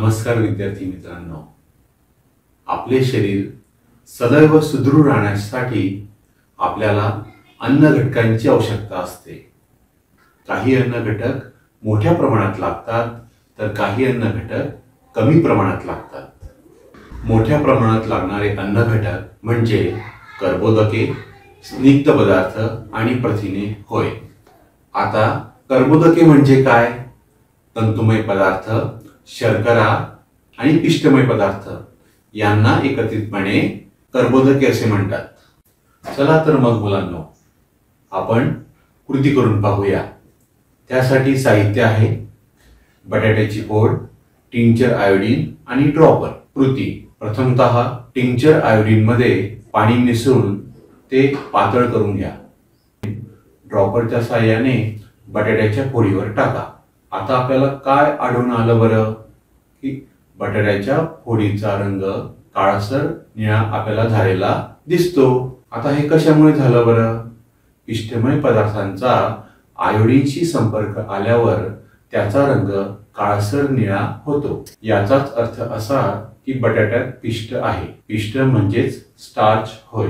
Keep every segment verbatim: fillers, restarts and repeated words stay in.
नमस्कार विद्यार्थी मित्रांनो, आपले शरीर सदैव सुदृढ राहण्यासाठी आपल्याला अन्न घटकांची आवश्यकता असते। काही अन्न घटक मोठ्या प्रमाणात लागतात तर काही अन्न घटक कमी प्रमाणात लागतात। मोठ्या प्रमाणात लागणारे अन्न घटक म्हणजे कर्बोदके, स्निग्ध पदार्थ आणि प्रथिने होय। आता कर्बोदके म्हणजे काय? तंतुमय पदार्थ, शर्करा आणि पिष्टमय पदार्थ यांना एकत्रितपणे कर्बोदके असे म्हणतात। चला तर मग मुलांनो, आपण कृती करून पाहूया। त्यासाठी साहित्य आहे बटाट्याची फोड, टिंक्चर आयोडीन आणि ड्रॉपर। कृती: प्रथमतः टिंक्चर आयोडीन मध्ये पाणी मिसळून ते पातळ करून घ्या। ड्रॉपरच्या साहाय्याने बटाट्याच्या फोडीवर टाका। आता आपल्याला काय आढळून आलं बरं की बटाट्याच्या फोडीचा रंग काळसर निळा आपल्याला झालेला दिसतो। आता हे कशामुळे झालं बरं? पिष्टमय पदार्थांचा आयोडीनशी संपर्क आल्यावर त्याचा रंग काळसर निळा होतो। याचाच अर्थ असा की बटाट्यात पिष्ट आहे। पिष्ट म्हणजेच स्टार्च होय।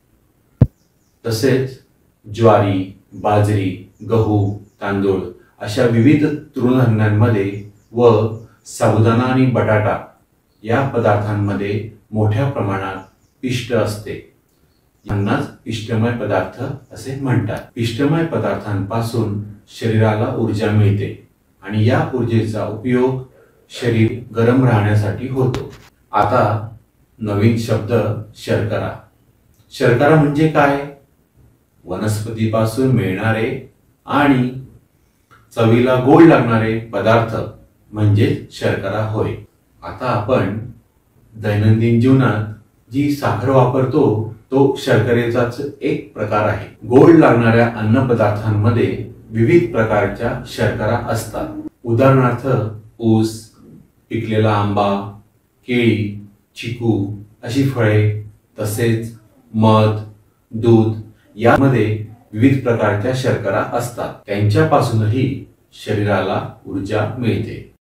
तसेच ज्वारी, बाजरी, गहू, तांदूळ अशा विविध तृणधान्यांमध्ये व साबुदाणा आणि बटाटा या पदार्थांमध्ये मोठ्या प्रमाणात पिष्ट असते। यांनाच पिष्टमय पदार्थ असे म्हणतात। पिष्टमय पदार्थांपासून शरीराला ऊर्जा मिळते आणि या ऊर्जेचा उपयोग शरीर गरम राहण्यासाठी होतो। आता नवीन शब्द शर्करा। शर्करा म्हणजे काय? वनस्पतीपासून मिळणारे आणि चवीला गोड लागणारे पदार्थ म्हणजे शर्करा होय। आता आपण दैनंदिन जीवनात जी साखर वापरतो तो शर्करेचाच एक प्रकार आहे। गोड लागणाऱ्या अन्न पदार्थांमध्ये विविध प्रकारच्या शर्करा असतात। उदाहरणार्थ ऊस, पिकलेला आंबा, केळी, चिकू अशी फळे, तसेच मध, दूध यामध्ये विविध प्रकारच्या शर्करा असतात। त्यांच्यापासूनही शरीराला ऊर्जा मिळते।